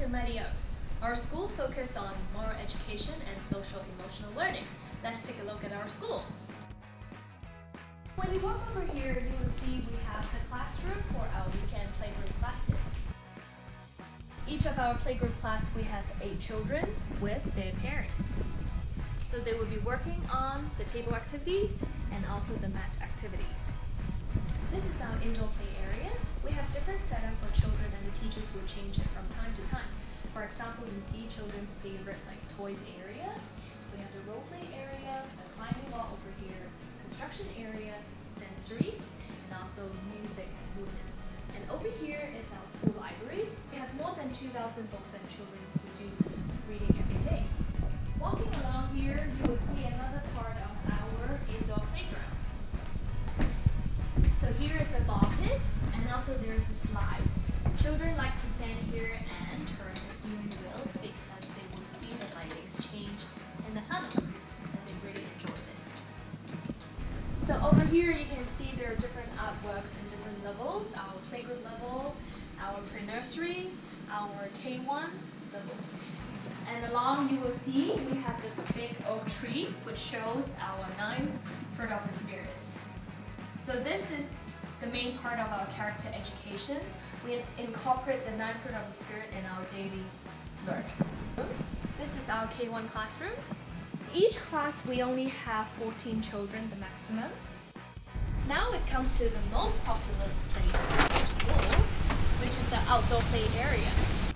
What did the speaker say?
to Marios. Our school focuses on moral education and social emotional learning. Let's take a look at our school. When you walk over here, you will see we have the classroom for our weekend playgroup classes. Each of our playgroup class, we have 8 children with their parents. So they will be working on the table activities and also the mat activities. This is our indoor play area. We have different setup for children and the teachers will change it from time to time. For example, you see children's favorite like toys area. We have the role play area, the climbing wall over here, construction area, sensory, and also music and movement. And over here is our school library. We have more than 2,000 books and children who do reading every day. Walking along here, you will see another part of our indoor playground. So here is a ball pit, and also there is a slide. Children like to stand here and turn the steering wheel because they will see the lightings change in the tunnel, and they really enjoy this. So over here you can see there are different artworks in different levels, our playgroup level, our pre-nursery, our K1 level. And along you will see we have the big oak tree which shows our 9 fruit of the spirits. So this is the main part of our character education. We incorporate the 9 fruit of the spirit in our daily learning. This is our K1 classroom. Each class we only have 14 children, the maximum. Now it comes to the most popular place in our school, which is the outdoor play area.